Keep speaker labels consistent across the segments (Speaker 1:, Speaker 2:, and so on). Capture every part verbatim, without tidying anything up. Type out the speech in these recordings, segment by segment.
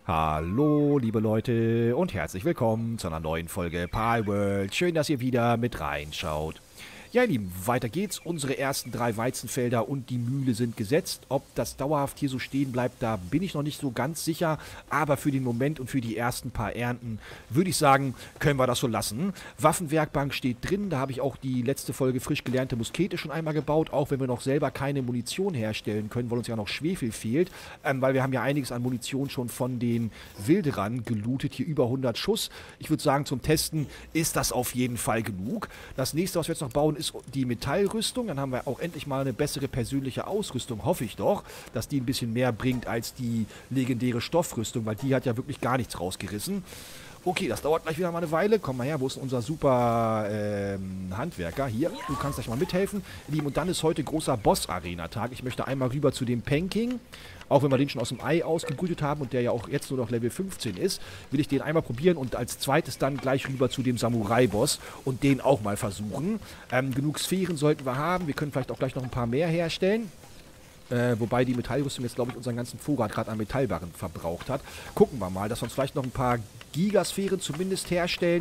Speaker 1: Hallo, liebe Leute und herzlich willkommen zu einer neuen Folge Palworld. Schön, dass ihr wieder mit reinschaut. Ja, ihr Lieben, weiter geht's. Unsere ersten drei Weizenfelder und die Mühle sind gesetzt. Ob das dauerhaft hier so stehen bleibt, da bin ich noch nicht so ganz sicher. Aber für den Moment und für die ersten paar Ernten würde ich sagen, können wir das so lassen. Waffenwerkbank steht drin. Da habe ich auch die letzte Folge frisch gelernte Muskete schon einmal gebaut. Auch wenn wir noch selber keine Munition herstellen können, weil uns ja noch Schwefel fehlt. Ähm, weil wir haben ja einiges an Munition schon von den Wilderern gelootet. Hier über hundert Schuss. Ich würde sagen, zum Testen ist das auf jeden Fall genug. Das nächste, was wir jetzt noch bauen, ist die Metallrüstung. Dann haben wir auch endlich mal eine bessere persönliche Ausrüstung, hoffe ich doch, dass die ein bisschen mehr bringt als die legendäre Stoffrüstung, weil die hat ja wirklich gar nichts rausgerissen. Okay, das dauert gleich wieder mal eine Weile. Komm mal her, wo ist unser super ähm, Handwerker? Hier, du kannst gleich mal mithelfen. Lieben, und dann ist heute großer Boss-Arena-Tag. Ich möchte einmal rüber zu dem Panking. Auch wenn wir den schon aus dem Ei ausgebrütet haben und der ja auch jetzt nur noch Level fünfzehn ist, will ich den einmal probieren und als zweites dann gleich rüber zu dem Samurai-Boss und den auch mal versuchen. Ähm, genug Sphären sollten wir haben. Wir können vielleicht auch gleich noch ein paar mehr herstellen. Äh, wobei die Metallrüstung jetzt, glaube ich, unseren ganzen Vorrat gerade an Metallbarren verbraucht hat. Gucken wir mal, dass wir uns vielleicht noch ein paar Gigasphären zumindest herstellen.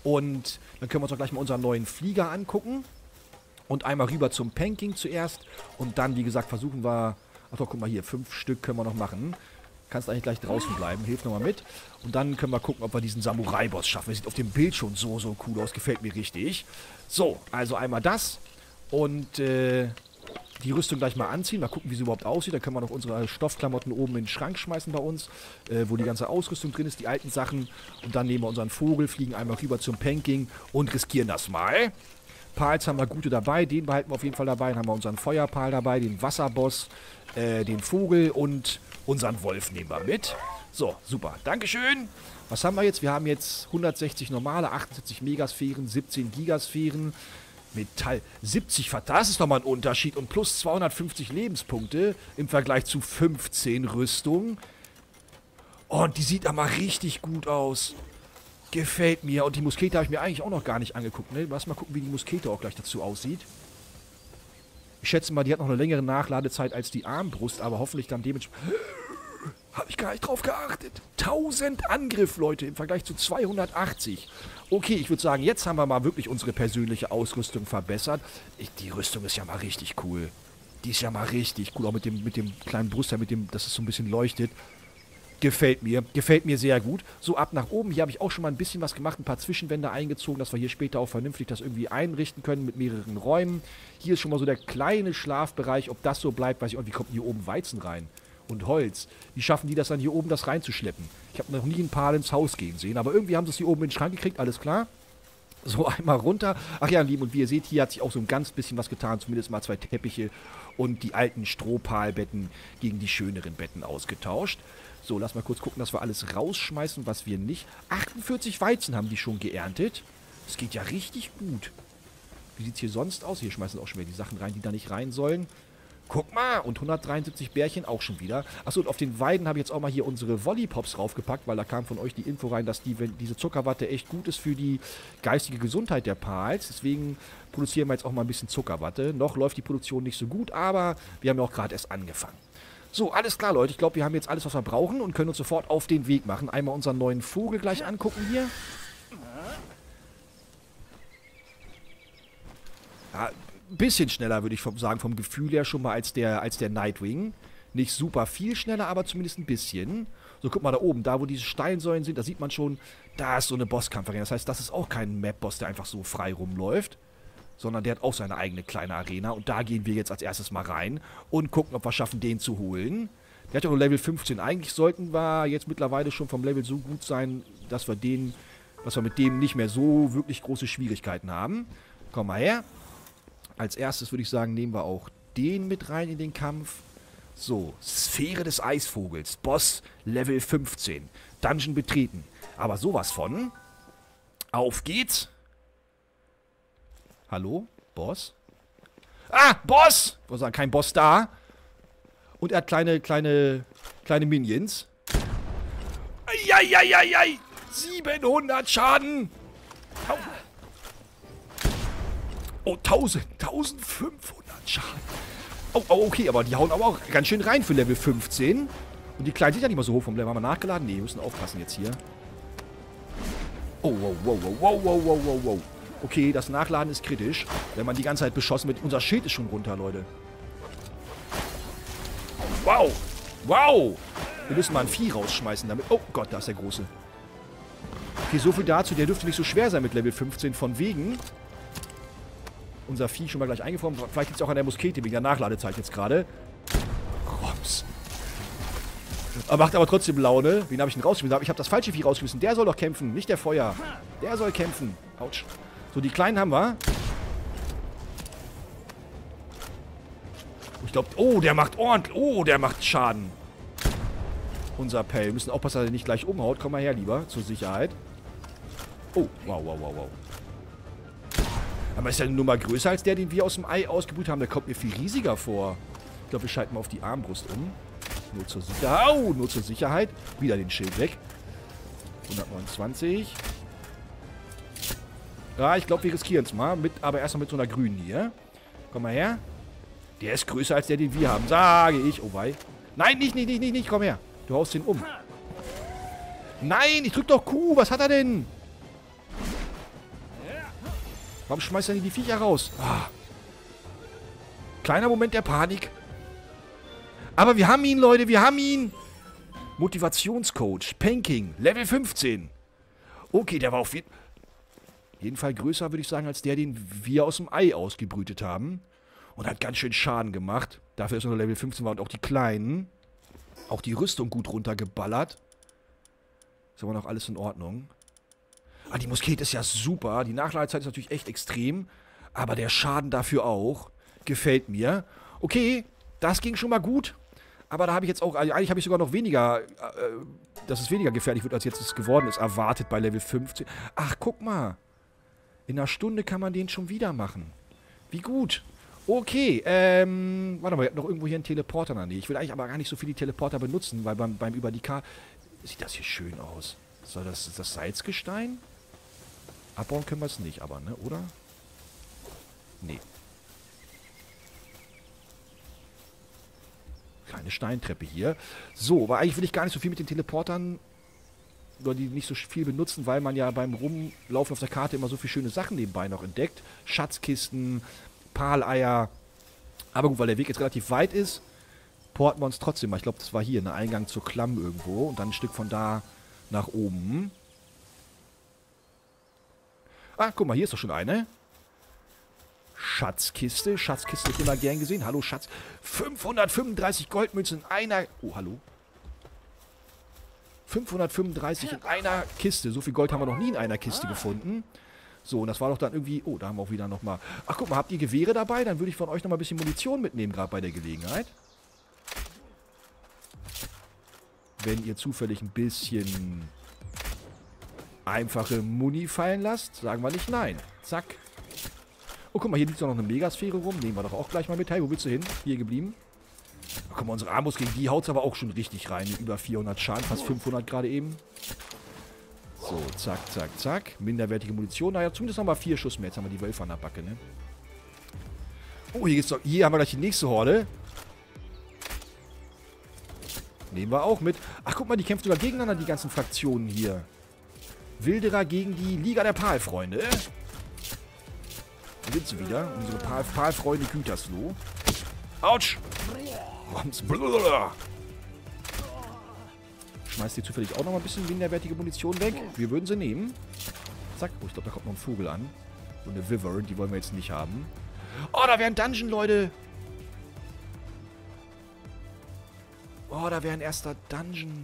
Speaker 1: Und dann können wir uns auch gleich mal unseren neuen Flieger angucken. Und einmal rüber zum Panking zuerst. Und dann, wie gesagt, versuchen wir... Ach doch, guck mal hier, fünf Stück können wir noch machen. Kannst eigentlich gleich draußen bleiben, hilf nochmal mit. Und dann können wir gucken, ob wir diesen Samurai-Boss schaffen. Der sieht auf dem Bild schon so, so cool aus, gefällt mir richtig. So, also einmal das. Und äh, die Rüstung gleich mal anziehen, mal gucken, wie sie überhaupt aussieht. Da können wir noch unsere Stoffklamotten oben in den Schrank schmeißen bei uns, äh, wo die ganze Ausrüstung drin ist, die alten Sachen. Und dann nehmen wir unseren Vogel, fliegen einmal rüber zum Panking und riskieren das mal. Pals haben wir gute dabei, den behalten wir auf jeden Fall dabei. Dann haben wir unseren Feuerpal dabei, den Wasserboss, äh, den Vogel und unseren Wolf nehmen wir mit. So, super. Dankeschön. Was haben wir jetzt? Wir haben jetzt hundertsechzig normale, achtundsiebzig Megasphären, siebzehn Gigasphären, Metall, siebzig, das ist doch mal ein Unterschied. Und plus zweihundertfünfzig Lebenspunkte im Vergleich zu fünfzehn Rüstung. Oh, und die sieht aber richtig gut aus. Gefällt mir. Und die Muskete habe ich mir eigentlich auch noch gar nicht angeguckt. Ne? Lass mal gucken, wie die Muskete auch gleich dazu aussieht. Ich schätze mal, die hat noch eine längere Nachladezeit als die Armbrust, aber hoffentlich dann dementsprechend... Habe ich gar nicht drauf geachtet. tausend Angriff, Leute, im Vergleich zu zweihundertachtzig. Okay, ich würde sagen, jetzt haben wir mal wirklich unsere persönliche Ausrüstung verbessert. Ich, die Rüstung ist ja mal richtig cool. Die ist ja mal richtig cool. Auch mit dem, mit dem kleinen Brustteil, mit dem, dass es so ein bisschen leuchtet. Gefällt mir. Gefällt mir sehr gut. So, ab nach oben. Hier habe ich auch schon mal ein bisschen was gemacht. Ein paar Zwischenwände eingezogen, dass wir hier später auch vernünftig das irgendwie einrichten können mit mehreren Räumen. Hier ist schon mal so der kleine Schlafbereich. Ob das so bleibt, weiß ich auch. Wie kommt denn hier oben Weizen rein? Und Holz. Wie schaffen die das dann hier oben, das reinzuschleppen? Ich habe noch nie ein Paar ins Haus gehen sehen. Aber irgendwie haben sie es hier oben in den Schrank gekriegt. Alles klar. So, einmal runter. Ach ja, Lieben, und wie ihr seht, hier hat sich auch so ein ganz bisschen was getan. Zumindest mal zwei Teppiche und die alten Strohpalbetten gegen die schöneren Betten ausgetauscht. So, lass mal kurz gucken, dass wir alles rausschmeißen, was wir nicht... achtundvierzig Weizen haben die schon geerntet. Das geht ja richtig gut. Wie sieht es hier sonst aus? Hier schmeißen auch schon wieder die Sachen rein, die da nicht rein sollen. Guck mal, und hundertdreiundsiebzig Bärchen auch schon wieder. Achso, und auf den Weiden habe ich jetzt auch mal hier unsere Wollipops raufgepackt, weil da kam von euch die Info rein, dass die, wenn diese Zuckerwatte echt gut ist für die geistige Gesundheit der Pals. Deswegen produzieren wir jetzt auch mal ein bisschen Zuckerwatte. Noch läuft die Produktion nicht so gut, aber wir haben ja auch gerade erst angefangen. So, alles klar, Leute. Ich glaube, wir haben jetzt alles, was wir brauchen und können uns sofort auf den Weg machen. Einmal unseren neuen Vogel gleich angucken hier. Ja, ein bisschen schneller, würde ich vom, sagen, vom Gefühl her schon mal als der, als der Nightwing. Nicht super viel schneller, aber zumindest ein bisschen. So, guck mal da oben, da wo diese Steinsäulen sind, da sieht man schon, da ist so eine Bosskampfarena. Das heißt, das ist auch kein Map-Boss, der einfach so frei rumläuft. Sondern der hat auch seine eigene kleine Arena. Und da gehen wir jetzt als erstes mal rein und gucken, ob wir schaffen, den zu holen. Der hat ja nur Level fünfzehn. Eigentlich sollten wir jetzt mittlerweile schon vom Level so gut sein, dass wir den, dass wir mit dem nicht mehr so wirklich große Schwierigkeiten haben. Komm mal her. Als erstes würde ich sagen, nehmen wir auch den mit rein in den Kampf. So, Sphäre des Eisvogels. Boss Level fünfzehn. Dungeon betreten. Aber sowas von. Auf geht's. Hallo? Boss? Ah, Boss! Ich wollte sagen, kein Boss da. Und er hat kleine, kleine, kleine Minions. Eieieiei! siebenhundert Schaden! Oh, tausend, eintausendfünfhundert Schaden. Oh, oh, okay, aber die hauen aber auch ganz schön rein für Level fünfzehn. Und die Kleinen sind ja nicht mal so hoch vom Level. Haben wir nachgeladen? Nee, wir müssen aufpassen jetzt hier. Oh, wow, wow, wow, wow, wow, wow, wow, wow. Okay, das Nachladen ist kritisch. Wenn man die ganze Zeit beschossen wird. Unser Schild ist schon runter, Leute. Wow. Wow. Wir müssen mal ein Vieh rausschmeißen damit. Oh Gott, da ist der Große. Okay, so viel dazu. Der dürfte nicht so schwer sein mit Level fünfzehn. Von wegen. Unser Vieh schon mal gleich eingefroren. Vielleicht liegt es auch an der Muskete wegen der Nachladezeit jetzt gerade. Roms. Aber macht aber trotzdem Laune. Wen habe ich denn rausgeschmissen? Ich habe das falsche Vieh rausgeschmissen. Der soll doch kämpfen, nicht der Feuer. Der soll kämpfen. Autsch. So, die Kleinen haben wir. Ich glaube, oh, der macht ordentlich. Oh, der macht Schaden. Unser Pell. Wir müssen aufpassen, dass er nicht gleich umhaut. Komm mal her, lieber, zur Sicherheit. Oh, wow, wow, wow, wow. Aber ist ja eine Nummer größer als der, den wir aus dem Ei ausgebrüht haben. Der kommt mir viel riesiger vor. Ich glaube, wir schalten mal auf die Armbrust um. Nur zur Sicherheit. Oh, nur zur Sicherheit. Wieder den Schild weg. hundertneunundzwanzig. Ja, ich glaube, wir riskieren es mal. Mit, aber erstmal mit so einer grünen hier. Komm mal her. Der ist größer als der, den wir haben. Sage ich. Oh, wei. Nein, nicht, nicht, nicht, nicht, nicht. Komm her. Du haust den um. Nein, ich drück doch Q. Was hat er denn? Warum schmeißt er nicht die Viecher raus? Ah. Kleiner Moment der Panik. Aber wir haben ihn, Leute. Wir haben ihn. Motivationscoach. Panking. Level fünfzehn. Okay, der war auf jeden, jeden Fall größer, würde ich sagen, als der, den wir aus dem Ei ausgebrütet haben. Und hat ganz schön Schaden gemacht. Dafür, dass er nur Level fünfzehn war. Und auch die Kleinen. Auch die Rüstung gut runtergeballert. Ist aber noch alles in Ordnung. Ah, die Muskete ist ja super. Die Nachladezeit ist natürlich echt extrem. Aber der Schaden dafür auch. Gefällt mir. Okay, das ging schon mal gut. Aber da habe ich jetzt auch... Eigentlich habe ich sogar noch weniger... Äh, dass es weniger gefährlich wird, als jetzt es geworden ist. Erwartet bei Level fünfzehn. Ach, guck mal. In einer Stunde kann man den schon wieder machen. Wie gut. Okay, ähm... Warte mal, wir hatten noch irgendwo hier einen Teleporter in der Nähe. Ich will eigentlich aber gar nicht so viel die Teleporter benutzen, weil beim, beim über die Karte... Sieht das hier schön aus. Soll das... Ist das Salzgestein? Abbauen können wir es nicht, aber, ne? Oder? Nee. Kleine Steintreppe hier. So, aber eigentlich will ich gar nicht so viel mit den Teleportern oder die nicht so viel benutzen, weil man ja beim Rumlaufen auf der Karte immer so viele schöne Sachen nebenbei noch entdeckt. Schatzkisten, Paleier. Aber gut, weil der Weg jetzt relativ weit ist, porten wir uns trotzdem mal. Ich glaube, das war hier, ein Eingang zur Klamm irgendwo und dann ein Stück von da nach oben. Ah, guck mal, hier ist doch schon eine. Schatzkiste. Schatzkiste ist immer gern gesehen. Hallo, Schatz. fünfhundertfünfunddreißig Goldmünzen in einer... Oh, hallo. fünfhundertfünfunddreißig in einer Kiste. So viel Gold haben wir noch nie in einer Kiste gefunden. So, und das war doch dann irgendwie... Oh, da haben wir auch wieder nochmal... Ach, guck mal, habt ihr Gewehre dabei? Dann würde ich von euch nochmal ein bisschen Munition mitnehmen, gerade bei der Gelegenheit. Wenn ihr zufällig ein bisschen... einfache Muni fallen lasst, sagen wir nicht nein. Zack. Oh, guck mal, hier liegt doch noch eine Megasphäre rum. Nehmen wir doch auch gleich mal mit. Hey, wo willst du hin? Hier geblieben. Oh, guck mal, unsere Armbrust gegen die haut es aber auch schon richtig rein. Über vierhundert Schaden, fast fünfhundert gerade eben. So, zack, zack, zack. Minderwertige Munition. Naja, zumindest nochmal vier Schuss mehr. Jetzt haben wir die Wölfe an der Backe, ne? Oh, hier geht's doch. Hier haben wir gleich die nächste Horde. Nehmen wir auch mit. Ach, guck mal, die kämpfen sogar gegeneinander, die ganzen Fraktionen hier. Wilderer gegen die Liga der Palfreunde. Da sind sie wieder. Unsere Pal Palfreunde Gütersloh. Autsch! Schmeißt ihr zufällig auch noch mal ein bisschen minderwertige Munition weg? Wir würden sie nehmen. Zack. Oh, ich glaube, da kommt noch ein Vogel an. So eine Wyvern, die wollen wir jetzt nicht haben. Oh, da wäre ein Dungeon, Leute. Oh, da wäre ein erster Dungeon.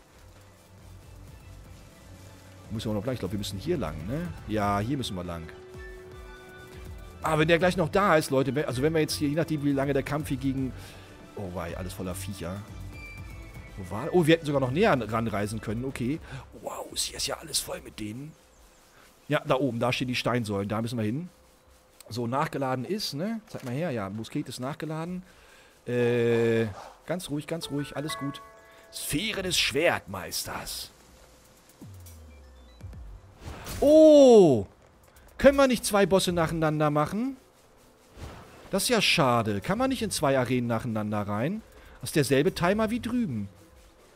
Speaker 1: Müssen wir noch gleich, ich glaube, wir müssen hier lang, ne? Ja, hier müssen wir lang. Aber wenn der gleich noch da ist, Leute, also wenn wir jetzt hier, je nachdem, wie lange der Kampf hier gegen... Oh, wei, alles voller Viecher. Wo war... Oh, wir hätten sogar noch näher ranreisen können, okay. Wow, hier ist ja alles voll mit denen. Ja, da oben, da stehen die Steinsäulen, da müssen wir hin. So, nachgeladen ist, ne? Zeig mal her, ja, Musket ist nachgeladen. Äh, ganz ruhig, ganz ruhig, alles gut. Sphäre des Schwertmeisters. Oh! Können wir nicht zwei Bosse nacheinander machen? Das ist ja schade. Kann man nicht in zwei Arenen nacheinander rein? Das ist derselbe Timer wie drüben.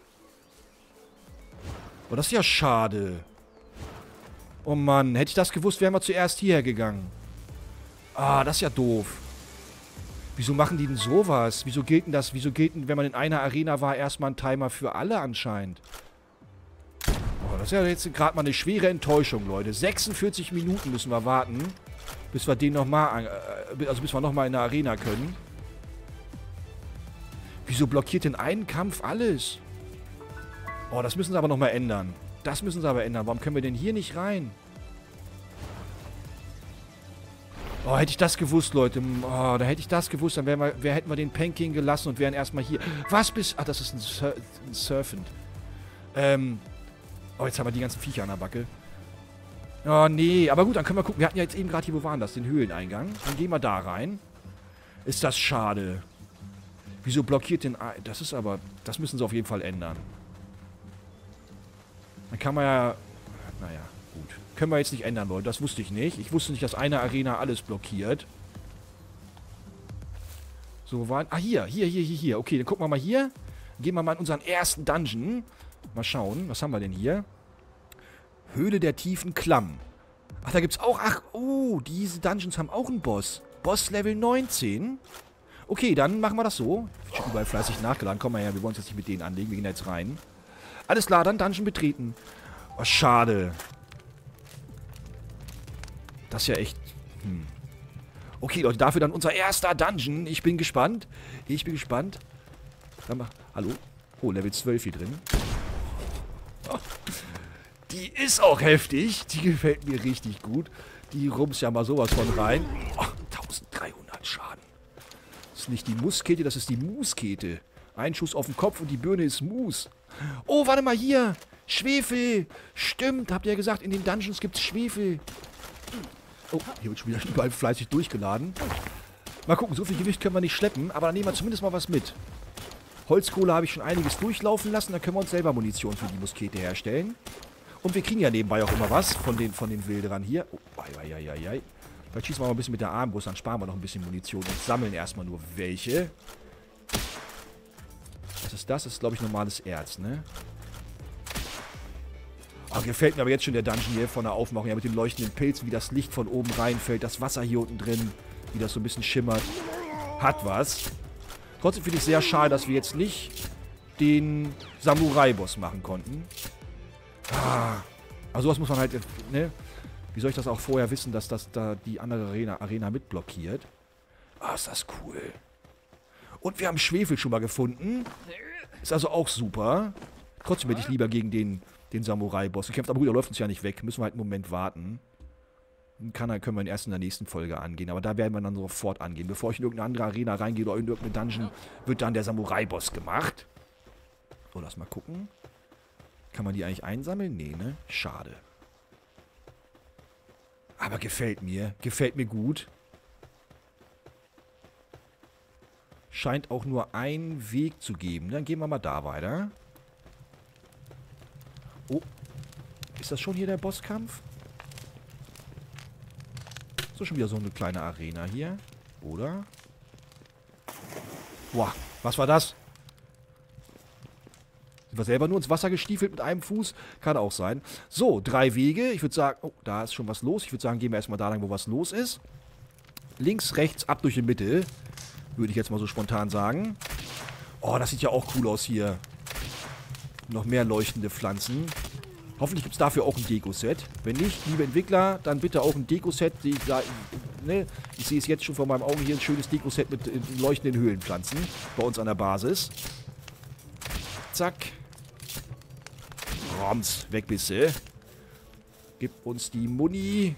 Speaker 1: Oh, das ist ja schade. Oh Mann, hätte ich das gewusst, wären wir zuerst hierher gegangen. Ah, das ist ja doof. Wieso machen die denn sowas? Wieso gilt denn das? Wieso gilt denn, wenn man in einer Arena war, erstmal ein Timer für alle anscheinend? Oh, das ist ja jetzt gerade mal eine schwere Enttäuschung, Leute. sechsundvierzig Minuten müssen wir warten, bis wir den nochmal, äh, also bis wir nochmal in der Arena können. Wieso blockiert denn ein Kampf alles? Oh, das müssen sie aber nochmal ändern. Das müssen sie aber ändern. Warum können wir denn hier nicht rein? Oh, hätte ich das gewusst, Leute. Oh, da hätte ich das gewusst, dann wären wir, wär, hätten wir den Panking gelassen und wären erstmal hier. Was bis... Ach, das ist ein, Sur ein Surfend. Ähm... Oh, jetzt haben wir die ganzen Viecher an der Backe. Oh, nee. Aber gut, dann können wir gucken. Wir hatten ja jetzt eben gerade hier, wo waren das? Den Höhleneingang. Dann gehen wir da rein. Ist das schade. Wieso blockiert den... Das ist aber... Das müssen sie auf jeden Fall ändern. Dann kann man ja... Naja, gut. Können wir jetzt nicht ändern, Leute. Das wusste ich nicht. Ich wusste nicht, dass eine Arena alles blockiert. So, wo waren... Ah, hier. Hier, hier, hier, hier. Okay, dann gucken wir mal hier. Gehen wir mal in unseren ersten Dungeon. Mal schauen. Was haben wir denn hier? Höhle der tiefen Klamm. Ach, da gibt's auch... Ach, oh, diese Dungeons haben auch einen Boss. Boss Level neunzehn. Okay, dann machen wir das so. Ich bin schon überall fleißig nachgeladen. Komm mal her, wir wollen uns jetzt nicht mit denen anlegen. Wir gehen da jetzt rein. Alles klar, dann Dungeon betreten. Oh, schade. Das ist ja echt... Hm. Okay, Leute, dafür dann unser erster Dungeon. Ich bin gespannt. Ich bin gespannt. Dann mal... Hallo? Oh, Level zwölf hier drin. Oh. Die ist auch heftig. Die gefällt mir richtig gut. Die rumst ja mal sowas von rein. Oh, dreizehnhundert Schaden. Das ist nicht die Muskete, das ist die Muskete. Ein Schuss auf den Kopf und die Birne ist Mus. Oh, warte mal hier. Schwefel. Stimmt, habt ihr ja gesagt, in den Dungeons gibt es Schwefel. Oh, hier wird schon wieder überall fleißig durchgeladen. Mal gucken, so viel Gewicht können wir nicht schleppen, aber dann nehmen wir zumindest mal was mit. Holzkohle habe ich schon einiges durchlaufen lassen, dann können wir uns selber Munition für die Muskete herstellen. Und wir kriegen ja nebenbei auch immer was von den, von den Wilderern hier. Oh, ei, ei, ei, ei. Vielleicht schießen wir mal ein bisschen mit der Armbrust, dann sparen wir noch ein bisschen Munition und sammeln erstmal nur welche. Was ist das? Das ist, glaube ich, normales Erz, ne? Oh, gefällt mir aber jetzt schon der Dungeon hier von der Aufmachung. Ja, mit den leuchtenden Pilzen, wie das Licht von oben reinfällt, das Wasser hier unten drin, wie das so ein bisschen schimmert. Hat was. Trotzdem finde ich es sehr schade, dass wir jetzt nicht den Samurai-Boss machen konnten. Ah, also sowas muss man halt, ne? Wie soll ich das auch vorher wissen, dass das da die andere Arena, Arena mitblockiert? Ah, ist das cool. Und wir haben Schwefel schon mal gefunden. Ist also auch super. Trotzdem hätte ich lieber gegen den, den Samurai-Boss gekämpft. Aber gut, er läuft uns ja nicht weg. Müssen wir halt einen Moment warten. Dann kann, können wir ihn erst in der nächsten Folge angehen. Aber da werden wir dann sofort angehen. Bevor ich in irgendeine andere Arena reingehe oder in irgendeine Dungeon, wird dann der Samurai-Boss gemacht. So, lass mal gucken. Kann man die eigentlich einsammeln? Nee, ne? Schade. Aber gefällt mir. Gefällt mir gut. Scheint auch nur einen Weg zu geben. Dann gehen wir mal da weiter. Oh. Ist das schon hier der Bosskampf? Ist das schon wieder so eine kleine Arena hier? Oder? Boah, was war das? Sind wir selber nur ins Wasser gestiefelt mit einem Fuß? Kann auch sein. So, drei Wege. Ich würde sagen... Oh, da ist schon was los. Ich würde sagen, gehen wir erstmal da lang, wo was los ist. Links, rechts, ab durch die Mitte. Würde ich jetzt mal so spontan sagen. Oh, das sieht ja auch cool aus hier. Noch mehr leuchtende Pflanzen. Hoffentlich gibt es dafür auch ein Deko-Set. Wenn nicht, liebe Entwickler, dann bitte auch ein Deko-Set. Ich, ne, ich sehe es jetzt schon vor meinen Augen hier. Ein schönes Deko-Set mit äh, leuchtenden Höhlenpflanzen. Bei uns an der Basis. Zack. Roms, weg bist du. Gib uns die Muni.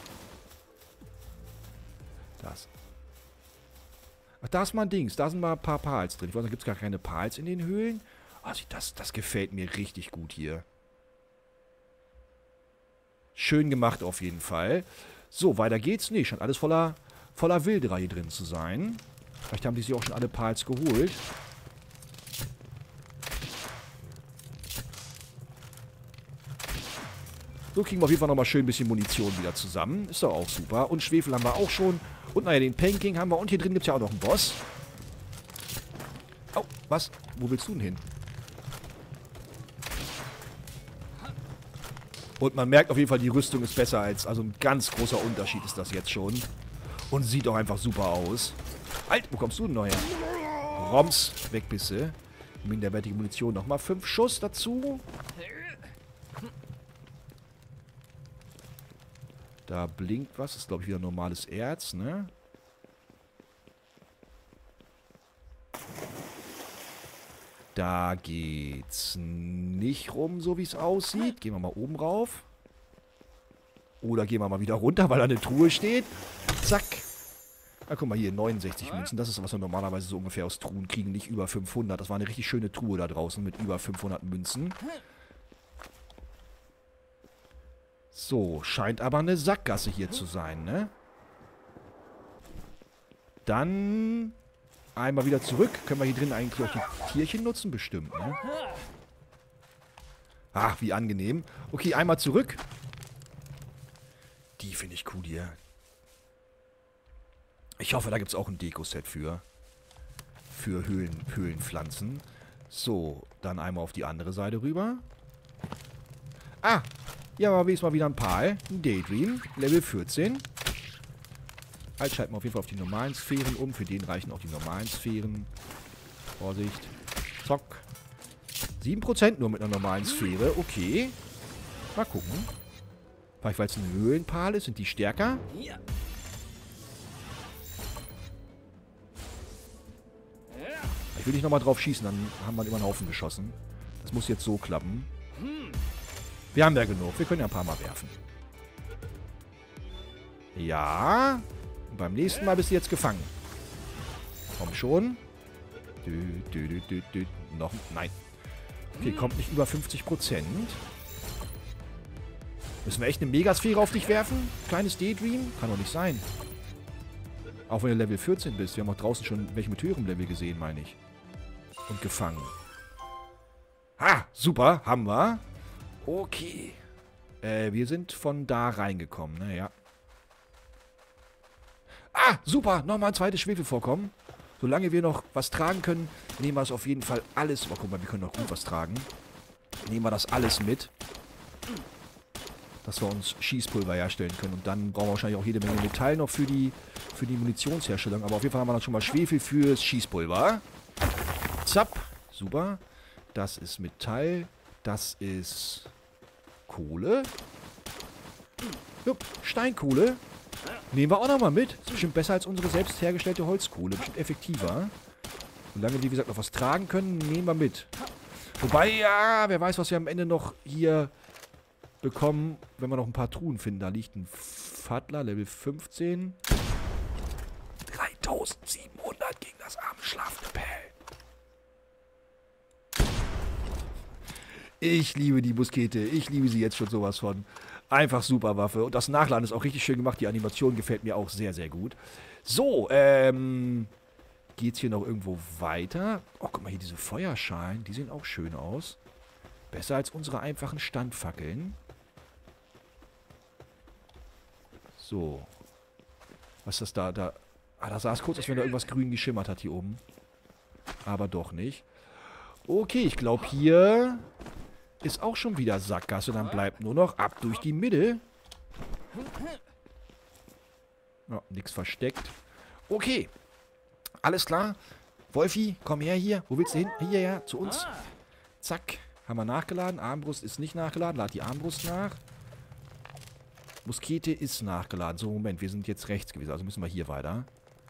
Speaker 1: Das. Ach, da ist mal ein Dings. Da sind mal ein paar Pals drin. Ich weiß, da gibt es gar keine Pals in den Höhlen. Also das, das gefällt mir richtig gut hier. Schön gemacht auf jeden Fall. So, weiter geht's. Nee, scheint alles voller, voller Wilderer hier drin zu sein. Vielleicht haben die sich auch schon alle Pals geholt. So kriegen wir auf jeden Fall nochmal schön ein bisschen Munition wieder zusammen. Ist doch auch super. Und Schwefel haben wir auch schon. Und naja, den Panking haben wir. Und hier drin gibt es ja auch noch einen Boss. Oh, was? Wo willst du denn hin? Und man merkt auf jeden Fall, die Rüstung ist besser als... Also ein ganz großer Unterschied ist das jetzt schon. Und sieht auch einfach super aus. Alt, wo kommst du denn noch her? Roms, weg bist du. Minderwertige Munition. Nochmal fünf Schuss dazu. Da blinkt was. Das ist, glaube ich, wieder normales Erz, ne? Da geht's nicht rum, so wie es aussieht. Gehen wir mal oben rauf. Oder gehen wir mal wieder runter, weil da eine Truhe steht. Zack. Na, guck mal hier, neunundsechzig Münzen. Das ist, was wir normalerweise so ungefähr aus Truhen kriegen. Nicht über fünfhundert. Das war eine richtig schöne Truhe da draußen mit über fünfhundert Münzen. So, scheint aber eine Sackgasse hier zu sein, ne? Dann einmal wieder zurück. Können wir hier drin eigentlich auch die Tierchen nutzen? Bestimmt, ne? Ach, wie angenehm. Okay, einmal zurück. Die finde ich cool hier. Ich hoffe, da gibt es auch ein Deko-Set für. Für Höhlen, Höhlenpflanzen. So, dann einmal auf die andere Seite rüber. Ah, ja, aber wenigstens mal wieder ein Pal. Ein Daydream. Level vierzehn. Halt, schalten wir auf jeden Fall auf die normalen Sphären um. Für den reichen auch die normalen Sphären. Vorsicht. Zock. sieben Prozent nur mit einer normalen Sphäre. Okay. Mal gucken. Vielleicht, weil es ein Höhlenpal ist, sind die stärker? Ich will nicht nochmal drauf schießen, dann haben wir immer einen Haufen geschossen. Das muss jetzt so klappen. Wir haben ja genug. Wir können ja ein paar Mal werfen. Ja. Und beim nächsten Mal bist du jetzt gefangen. Komm schon. Dü, dü, dü, dü, dü. Noch. Nein. Okay, kommt nicht über fünfzig Prozent. Müssen wir echt eine Megasphäre auf dich werfen? Kleines Daydream? Kann doch nicht sein. Auch wenn du Level vierzehn bist. Wir haben auch draußen schon welche mit höherem Level gesehen, meine ich. Und gefangen. Ha! Super, haben wir. Okay. Äh, wir sind von da reingekommen, naja. Ah, super, nochmal ein zweites Schwefelvorkommen. Solange wir noch was tragen können, nehmen wir es auf jeden Fall alles. Oh, guck mal, wir können noch gut was tragen. Nehmen wir das alles mit. Dass wir uns Schießpulver herstellen können. Und dann brauchen wir wahrscheinlich auch jede Menge Metall noch für die, für die Munitionsherstellung. Aber auf jeden Fall haben wir dann schon mal Schwefel fürs Schießpulver. Zapp. Super. Das ist Metall. Das ist Kohle. Jupp, Steinkohle. Nehmen wir auch nochmal mit. Ist bestimmt besser als unsere selbst hergestellte Holzkohle. Bestimmt effektiver. Solange wir, wie gesagt, noch was tragen können, nehmen wir mit. Wobei, ja, wer weiß, was wir am Ende noch hier bekommen, wenn wir noch ein paar Truhen finden. Da liegt ein Faddler, Level fünfzehn. dreitausendsiebenhundert gegen das arme schlafende Pell. Ich liebe die Muskete. Ich liebe sie jetzt schon sowas von. Einfach super Waffe. Und das Nachladen ist auch richtig schön gemacht. Die Animation gefällt mir auch sehr, sehr gut. So, ähm... geht's hier noch irgendwo weiter? Oh, guck mal hier, diese Feuerschalen. Die sehen auch schön aus. Besser als unsere einfachen Standfackeln. So. Was ist das da? da? Ah, da sah es kurz, als wenn da irgendwas grün geschimmert hat hier oben. Aber doch nicht. Okay, ich glaube hier ist auch schon wieder Sackgasse. Dann bleibt nur noch ab durch die Mitte. Ja, nichts versteckt. Okay. Alles klar. Wolfi, komm her hier. Wo willst du hin? Hierher, zu uns. Zack. Haben wir nachgeladen. Armbrust ist nicht nachgeladen. Lad die Armbrust nach. Muskete ist nachgeladen. So, Moment. Wir sind jetzt rechts gewesen. Also müssen wir hier weiter.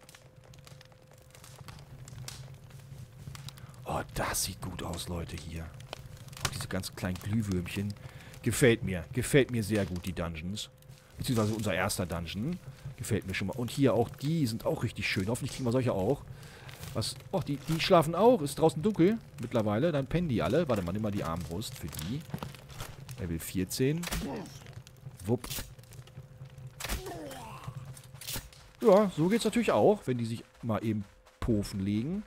Speaker 1: Oh, das sieht gut aus, Leute, hier. Auch diese ganz kleinen Glühwürmchen. Gefällt mir. Gefällt mir sehr gut, die Dungeons. Beziehungsweise unser erster Dungeon. Gefällt mir schon mal. Und hier auch, die sind auch richtig schön. Hoffentlich kriegen wir solche auch. Was? Oh, die, die schlafen auch. Ist draußen dunkel mittlerweile. Dann pennen die alle. Warte mal, nimm mal die Armbrust für die. Level vierzehn. Wupp. Ja, so geht's natürlich auch, wenn die sich mal eben Pofen legen.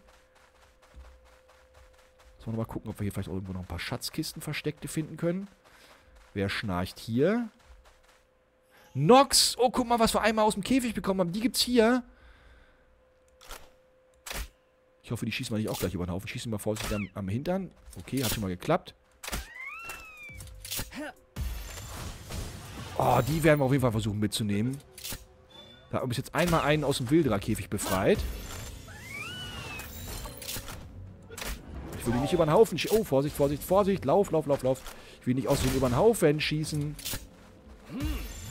Speaker 1: Sollen wir mal gucken, ob wir hier vielleicht auch irgendwo noch ein paar Schatzkisten versteckte finden können. Wer schnarcht hier? Nox! Oh, guck mal, was wir einmal aus dem Käfig bekommen haben. Die gibt's hier. Ich hoffe, die schießen wir nicht auch gleich über den Haufen. Schießen wir vorsichtig am, am Hintern. Okay, hat schon mal geklappt. Oh, die werden wir auf jeden Fall versuchen mitzunehmen. Da haben wir jetzt einmal einen aus dem Wilderer-Käfig befreit. Ich will ihn nicht über den Haufen schießen. Oh, Vorsicht, Vorsicht, Vorsicht. Lauf, lauf, lauf, lauf. Ich will nicht aus dem über den Haufen schießen. Hm.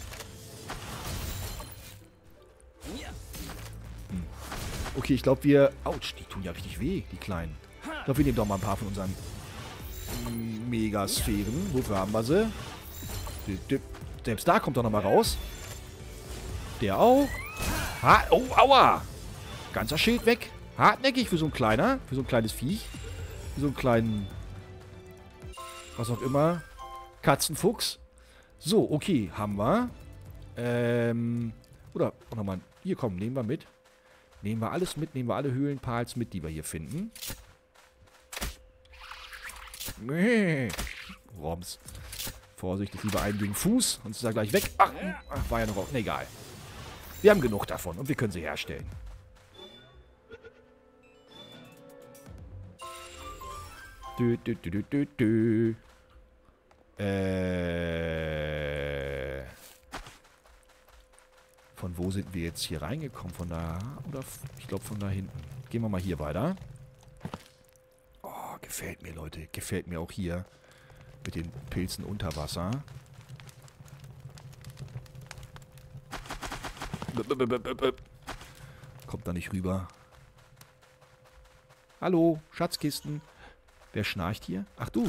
Speaker 1: Okay, ich glaube, wir... Autsch, die tun ja richtig weh, die Kleinen. Ich glaube, wir nehmen doch mal ein paar von unseren Megasphären. Wofür haben wir sie? Selbst da kommt doch nochmal raus. Der auch. Ha oh, aua. Ganzer Schild weg. Hartnäckig für so ein kleiner, für so ein kleines Viech. Für so einen kleinen, was auch immer, Katzenfuchs. So, okay, haben wir. Ähm, oder, oh nochmal, hier, komm, nehmen wir mit. Nehmen wir alles mit, nehmen wir alle Höhlenpals mit, die wir hier finden. Nee. Roms. Vorsichtig, lieber einen gegen Fuß. Sonst ist er gleich weg. Ach, ach, war ja noch... Ne, egal. Wir haben genug davon und wir können sie herstellen. Dö, dö, dö, dö, dö. Äh... Von wo sind wir jetzt hier reingekommen? Von da? Oder? Ich glaube von da hinten. Gehen wir mal hier weiter. Oh, gefällt mir, Leute. Gefällt mir auch hier. Mit den Pilzen unter Wasser. Kommt da nicht rüber. Hallo, Schatzkisten. Wer schnarcht hier? Ach du.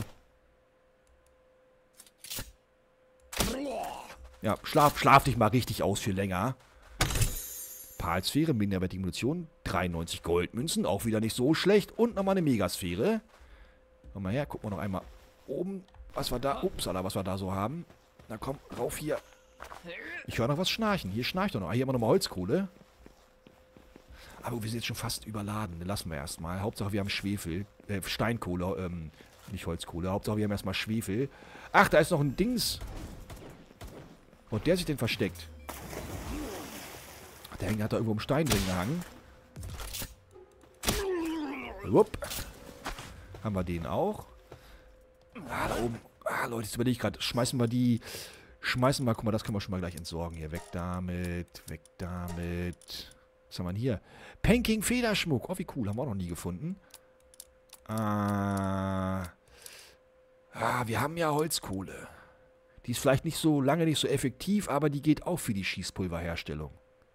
Speaker 1: Ja, schlaf, schlaf dich mal richtig aus für länger. Palsphäre, minderwertige Munition, dreiundneunzig Goldmünzen, auch wieder nicht so schlecht. Und nochmal eine Megasphäre. Komm mal her, gucken wir noch einmal oben, was wir da, upsala, was wir da so haben. Na komm, rauf hier. Ich höre noch was schnarchen. Hier schnarcht doch noch. Ah, hier haben wir nochmal Holzkohle. Aber wir sind jetzt schon fast überladen. Den lassen wir erstmal. Hauptsache wir haben Schwefel. Äh, Steinkohle, ähm, nicht Holzkohle. Hauptsache wir haben erstmal Schwefel. Ach, da ist noch ein Dings. Wo hat der sich denn versteckt? Der hat da irgendwo im Stein drin gehangen. Wupp. Haben wir den auch. Ah, da oben. Ah, Leute, jetzt überlege ich gerade. Schmeißen wir die... Schmeißen wir... Guck mal, das können wir schon mal gleich entsorgen. Hier, weg damit. Weg damit. Was haben wir denn hier? Panking Federschmuck. Oh, wie cool. Haben wir auch noch nie gefunden. Ah... Ah, wir haben ja Holzkohle. Die ist vielleicht nicht so lange, nicht so effektiv, aber die geht auch für die Schießpulverherstellung.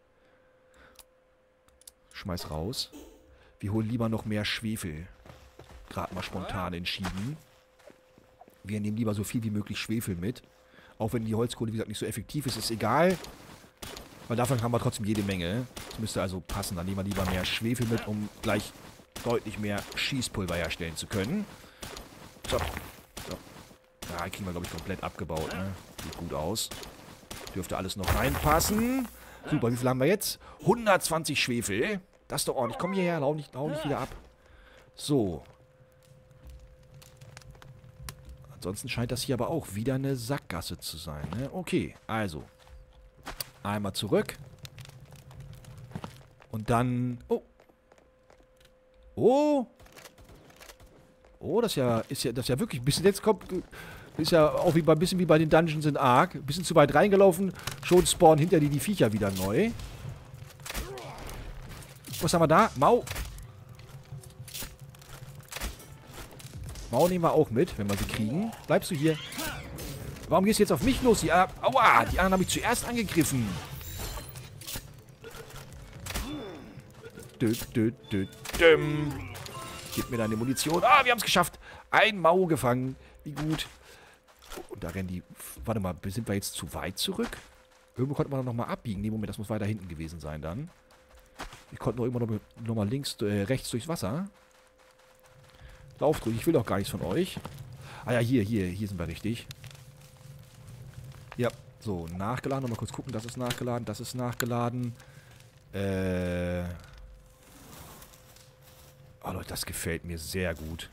Speaker 1: Schmeiß raus. Wir holen lieber noch mehr Schwefel. Gerade mal spontan entschieden. Wir nehmen lieber so viel wie möglich Schwefel mit. Auch wenn die Holzkohle, wie gesagt, nicht so effektiv ist, ist egal. Weil davon haben wir trotzdem jede Menge. Das müsste also passen. Dann nehmen wir lieber mehr Schwefel mit, um gleich deutlich mehr Schießpulver herstellen zu können. So. So. Ja, kriegen wir, glaube ich, komplett abgebaut, ne? Sieht gut aus. Dürfte alles noch reinpassen. Super, wie viel haben wir jetzt? hundertzwanzig Schwefel. Das ist doch ordentlich. Komm hierher, hau nicht, hau nicht wieder ab. So. Ansonsten scheint das hier aber auch wieder eine Sackgasse zu sein, ne? Okay, also. Einmal zurück. Und dann... Oh. Oh. Oh, das ist ja, ist ja, das ist ja wirklich ein bisschen... Jetzt kommt... Ist ja auch wie bei, ein bisschen wie bei den Dungeons in Ark. Ein bisschen zu weit reingelaufen. Schon spawnen hinter dir die Viecher wieder neu. Was haben wir da? Mau. Mau nehmen wir auch mit, wenn wir sie kriegen. Bleibst du hier? Warum gehst du jetzt auf mich los? Die, aua, die anderen haben mich zuerst angegriffen. Dö, dö, dö, düm. Gib mir deine Munition. Ah, wir haben es geschafft. Ein Mau gefangen. Wie gut. Und da rennen die... Warte mal, sind wir jetzt zu weit zurück? Irgendwo konnte man noch mal abbiegen. Nee, Moment, das muss weiter hinten gewesen sein dann. Ich konnte noch immer noch, noch mal links, äh, rechts durchs Wasser. Lauft ruhig, ich will doch gar nichts von euch. Ah ja, hier, hier, hier sind wir richtig. Ja, so, nachgeladen. Nochmal kurz gucken, das ist nachgeladen, das ist nachgeladen. Äh... Oh Leute, das gefällt mir sehr gut.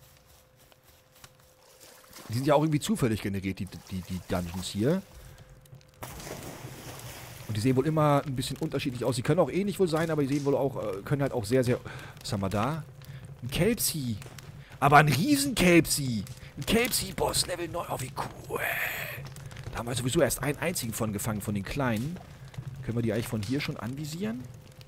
Speaker 1: Die sind ja auch irgendwie zufällig generiert, die, die, die Dungeons hier. Und die sehen wohl immer ein bisschen unterschiedlich aus. Die können auch ähnlich wohl sein, aber die sehen wohl auch, äh, können halt auch sehr, sehr... Was haben wir da? Ein Kelpsie. Aber ein Riesen-Kelpsie. Ein Kelpsie-Boss, Level neun. Oh, wie cool. Da haben wir sowieso erst einen einzigen von gefangen, von den kleinen. Können wir die eigentlich von hier schon anvisieren?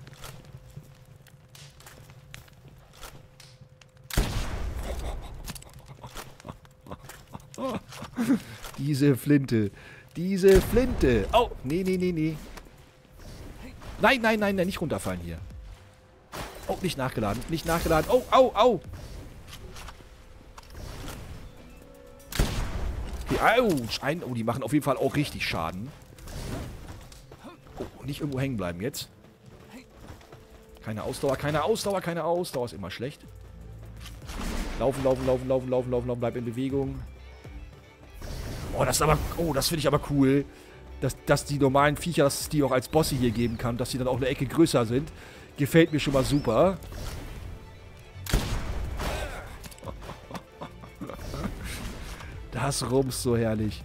Speaker 1: Diese Flinte. Diese Flinte. Oh, nee, nee, nee, nee. Nein, nein, nein, nein, nicht runterfallen hier. Oh, nicht nachgeladen. Nicht nachgeladen. Oh, au, au. Okay, ouch. Ein, oh, die machen auf jeden Fall auch richtig Schaden. Oh, nicht irgendwo hängen bleiben jetzt. Keine Ausdauer, keine Ausdauer, keine Ausdauer. Ist immer schlecht. Laufen, laufen, laufen, laufen, laufen, laufen, laufen. Bleib in Bewegung. Oh, das ist aber... Oh, das finde ich aber cool. Dass, dass die normalen Viecher, dass es die auch als Bosse hier geben kann. Dass die dann auch eine Ecke größer sind. Gefällt mir schon mal super. Das rumst so herrlich.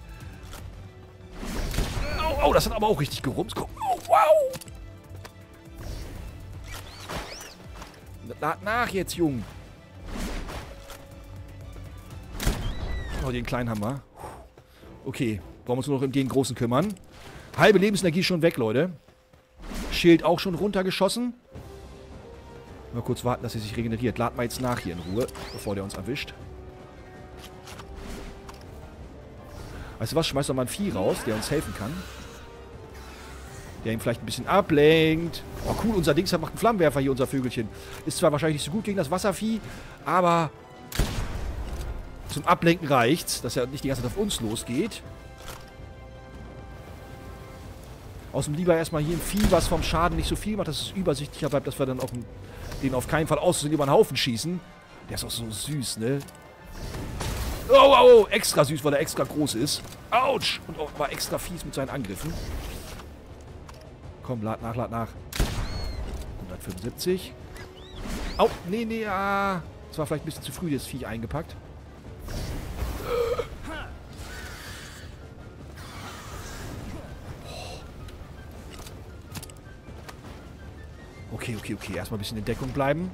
Speaker 1: Oh, oh, das hat aber auch richtig gerumst. Guck. Oh, wow. Lad nach jetzt, Jung. Oh, den kleinen haben wir. Okay, brauchen wir uns nur noch um den großen kümmern. Halbe Lebensenergie schon weg, Leute. Schild auch schon runtergeschossen. Mal kurz warten, dass er sich regeneriert. Laden wir jetzt nach hier in Ruhe, bevor der uns erwischt. Weißt du was? Schmeiß doch mal ein Vieh raus, der uns helfen kann. Der ihn vielleicht ein bisschen ablenkt. Oh cool, unser Dings macht einen Flammenwerfer hier, unser Vögelchen. Ist zwar wahrscheinlich nicht so gut gegen das Wasservieh, aber zum Ablenken reicht's, dass er nicht die ganze Zeit auf uns losgeht. Außerdem lieber erstmal hier ein Vieh, was vom Schaden nicht so viel macht, dass es übersichtlicher bleibt, dass wir dann auch den auf keinen Fall aus über den Haufen schießen. Der ist auch so süß, ne? Oh, oh, oh, extra süß, weil er extra groß ist. Autsch! Und auch mal extra fies mit seinen Angriffen. Komm, lad nach, lad nach. hundertfünfundsiebzig. Au, nee, nee, ah. Das war vielleicht ein bisschen zu früh, das Vieh eingepackt. Okay, okay, okay. Erstmal ein bisschen in Deckung bleiben.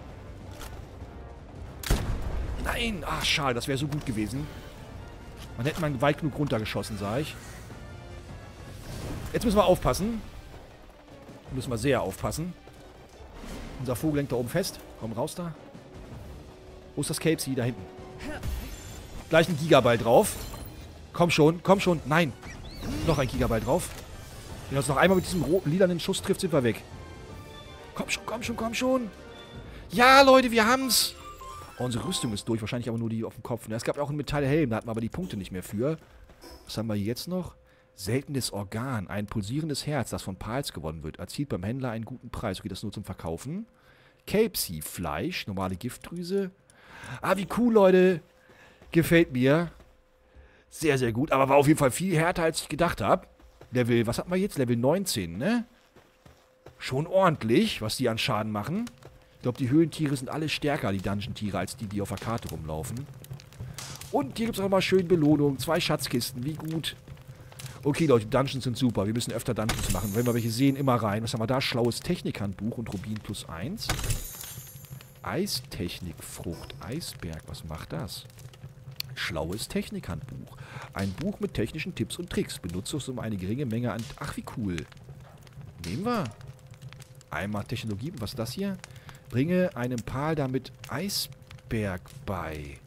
Speaker 1: Nein! Ach, schade. Das wäre so gut gewesen. Man hätte mal weit genug runtergeschossen, sag ich. Jetzt müssen wir aufpassen. Müssen wir sehr aufpassen. Unser Vogel hängt da oben fest. Komm raus da. Wo ist das Capesy? Da hinten. Gleich ein Gigaball drauf. Komm schon, komm schon. Nein. Noch ein Gigaball drauf. Wenn er uns noch einmal mit diesem roten, lilanen Schuss trifft, sind wir weg. Komm schon, komm schon, komm schon. Ja, Leute, wir haben's. Oh, unsere Rüstung ist durch. Wahrscheinlich aber nur die auf dem Kopf. Es gab auch einen Metallhelm. Da hatten wir aber die Punkte nicht mehr für. Was haben wir hier jetzt noch? Seltenes Organ. Ein pulsierendes Herz, das von Pals gewonnen wird. Erzielt beim Händler einen guten Preis. Okay, das nur zum Verkaufen. Capesy Fleisch. Normale Giftdrüse. Ah, wie cool, Leute. Gefällt mir. Sehr, sehr gut. Aber war auf jeden Fall viel härter, als ich gedacht habe. Level, was hatten wir jetzt? Level neunzehn, ne? Schon ordentlich, was die an Schaden machen. Ich glaube, die Höhlentiere sind alle stärker, die Dungeon-Tiere, als die, die auf der Karte rumlaufen. Und hier gibt es auch mal schön Belohnung. Zwei Schatzkisten, wie gut. Okay, Leute, Dungeons sind super. Wir müssen öfter Dungeons machen. Wenn wir welche sehen, immer rein. Was haben wir da? Schlaues Technikhandbuch und Rubin plus eins. Eistechnikfrucht, Eisberg, was macht das? Schlaues Technikhandbuch. Ein Buch mit technischen Tipps und Tricks. Benutze es um eine geringe Menge an... Ach, wie cool. Nehmen wir. Einmal Technologie. Was ist das hier? Bringe einem Pal damit Eisberg bei.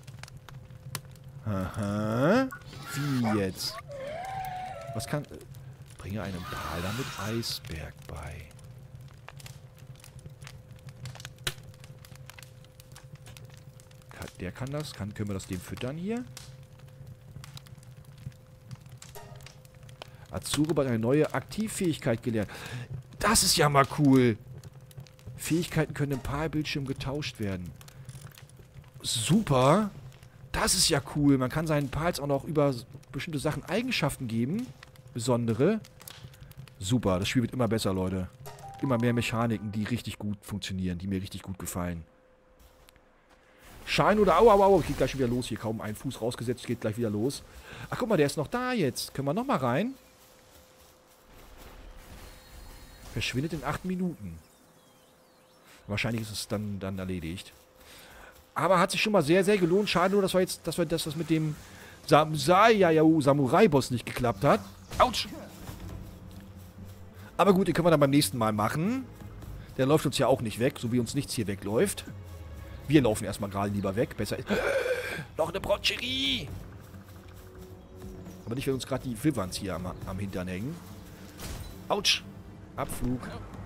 Speaker 1: Aha. Wie jetzt? Was kann... Bringe einem Pal damit Eisberg bei. Kann, der kann das. Kann, können wir das dem füttern hier? Azure hat eine neue Aktivfähigkeit gelernt. Das ist ja mal cool. Fähigkeiten können im Pal-Bildschirm getauscht werden. Super. Das ist ja cool. Man kann seinen Pals auch noch über bestimmte Sachen Eigenschaften geben. Besondere. Super. Das Spiel wird immer besser, Leute. Immer mehr Mechaniken, die richtig gut funktionieren. Die mir richtig gut gefallen. Schein oder... Au, au, au. Geht gleich schon wieder los. Hier kaum einen Fuß rausgesetzt. Geht gleich wieder los. Ach, guck mal, der ist noch da jetzt. Können wir noch mal rein? Verschwindet in acht Minuten. Wahrscheinlich ist es dann, dann erledigt. Aber hat sich schon mal sehr, sehr gelohnt. Schade nur, dass wir jetzt, dass wir das, das mit dem Sam Sayayao Samurai-Boss nicht geklappt hat. Autsch! Aber gut, den können wir dann beim nächsten Mal machen. Der läuft uns ja auch nicht weg, so wie uns nichts hier wegläuft. Wir laufen erstmal gerade lieber weg. Besser ist... Noch eine Broccherie! Aber nicht, wenn uns gerade die Wyverns hier am, am Hintern hängen. Autsch! Abflug.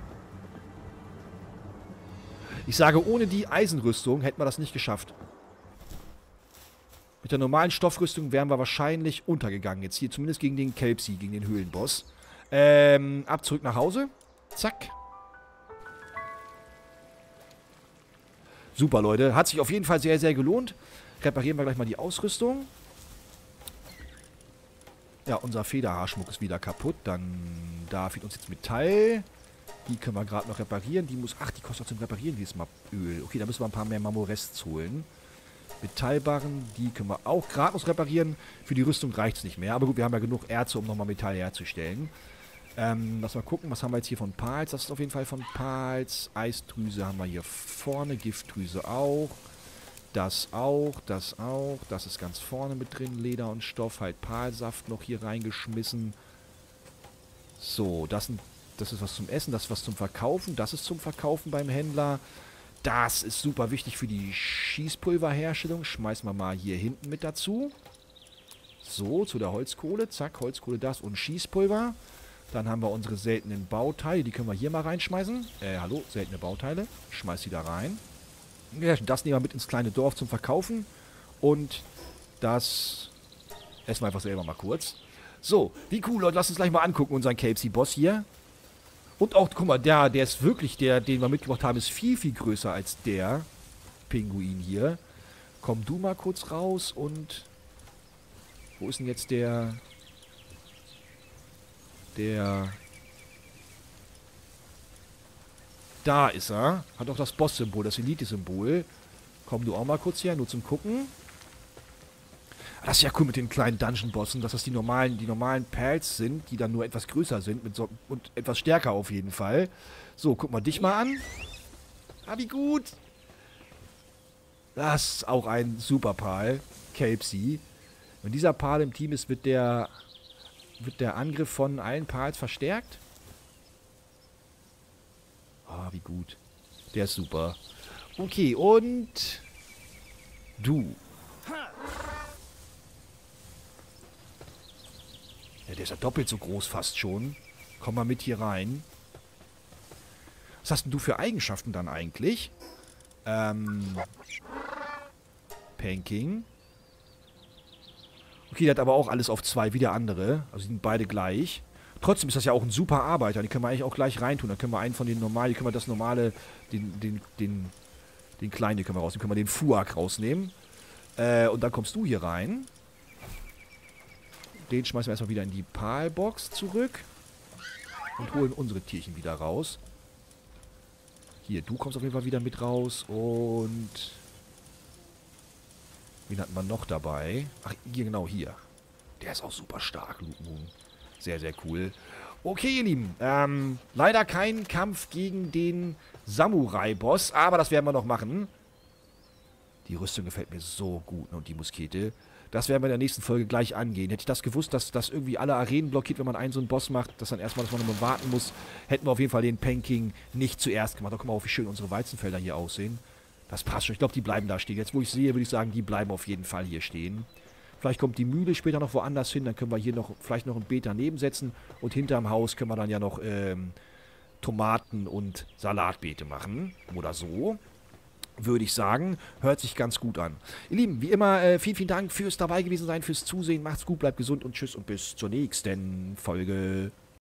Speaker 1: Ich sage, ohne die Eisenrüstung hätten wir das nicht geschafft. Mit der normalen Stoffrüstung wären wir wahrscheinlich untergegangen. Jetzt hier zumindest gegen den Kelpsi, gegen den Höhlenboss. Ähm, ab zurück nach Hause. Zack. Super, Leute. Hat sich auf jeden Fall sehr, sehr gelohnt. Reparieren wir gleich mal die Ausrüstung. Ja, unser Federhaarschmuck ist wieder kaputt. Dann da fehlt uns jetzt Metall. Die können wir gerade noch reparieren. Die muss... Ach, die kostet auch zum Reparieren dieses Mal Öl. Okay, da müssen wir ein paar mehr Mamorests holen. Metallbarren, die können wir auch gerade noch reparieren. Für die Rüstung reicht es nicht mehr. Aber gut, wir haben ja genug Erze, um nochmal Metall herzustellen. Ähm, lass mal gucken, was haben wir jetzt hier von Pals? Das ist auf jeden Fall von Pals. Eisdrüse haben wir hier vorne. Giftdrüse auch. Das auch, das auch. Das ist ganz vorne mit drin. Leder und Stoff. Halt Palsaft noch hier reingeschmissen. So, das, sind, das ist was zum Essen. Das ist was zum Verkaufen. Das ist zum Verkaufen beim Händler. Das ist super wichtig für die Schießpulverherstellung. Schmeißen wir mal hier hinten mit dazu. So, zu der Holzkohle. Zack, Holzkohle das und Schießpulver. Dann haben wir unsere seltenen Bauteile. Die können wir hier mal reinschmeißen. Äh, hallo, seltene Bauteile. Schmeiß die da rein. Ja, das nehmen wir mit ins kleine Dorf zum Verkaufen. Und das essen wir einfach selber mal kurz. So, wie cool, Leute. Lasst uns gleich mal angucken, unseren K F C-Boss hier. Und auch, guck mal, der, der ist wirklich, der, den wir mitgebracht haben, ist viel, viel größer als der Pinguin hier. Komm du mal kurz raus und... Wo ist denn jetzt der... Der... Da ist er. Hat auch das Boss-Symbol, das Elite-Symbol. Komm du auch mal kurz her, nur zum Gucken. Das ist ja cool mit den kleinen Dungeon-Bossen, dass das die normalen, die normalen Pals sind, die dann nur etwas größer sind mit so, und etwas stärker auf jeden Fall. So, guck mal dich mal an. Ah, wie gut. Das ist auch ein super Pal. Kelpsi. Wenn dieser Pal im Team ist, wird der, wird der Angriff von allen Pals verstärkt. Ah, wie gut. Der ist super. Okay, und... Du. Ja, der ist ja doppelt so groß fast schon. Komm mal mit hier rein. Was hast denn du für Eigenschaften dann eigentlich? Ähm... Panking. Okay, der hat aber auch alles auf zwei, wie der andere. Also die sind beide gleich. Trotzdem ist das ja auch ein super Arbeiter. Die können wir eigentlich auch gleich reintun. Dann können wir einen von den normalen, die können wir das normale, den, den, den, den kleinen, den können wir rausnehmen. Können wir den Fuak rausnehmen. Äh, und dann kommst du hier rein. Den schmeißen wir erstmal wieder in die Palbox zurück. Und holen unsere Tierchen wieder raus. Hier, du kommst auf jeden Fall wieder mit raus. Und... Wen hatten wir noch dabei? Ach, hier, genau, hier. Der ist auch super stark, Luke Moon. Sehr, sehr cool. Okay, ihr Lieben. Ähm, leider kein Kampf gegen den Samurai-Boss. Aber das werden wir noch machen. Die Rüstung gefällt mir so gut. Und die Muskete. Das werden wir in der nächsten Folge gleich angehen. Hätte ich das gewusst, dass das irgendwie alle Arenen blockiert, wenn man einen so einen Boss macht, dass dann erstmal, dass man nochmal warten muss, hätten wir auf jeden Fall den Panking nicht zuerst gemacht. Da guck mal, wie schön unsere Weizenfelder hier aussehen. Das passt schon. Ich glaube, die bleiben da stehen. Jetzt, wo ich sehe, würde ich sagen, die bleiben auf jeden Fall hier stehen. Vielleicht kommt die Mühle später noch woanders hin. Dann können wir hier noch vielleicht noch ein Beet daneben setzen. Und hinterm Haus können wir dann ja noch ähm, Tomaten und Salatbeete machen. Oder so. Würde ich sagen. Hört sich ganz gut an. Ihr Lieben, wie immer, äh, vielen, vielen Dank fürs dabei gewesen sein, fürs Zusehen. Macht's gut, bleibt gesund und tschüss und bis zur nächsten Folge.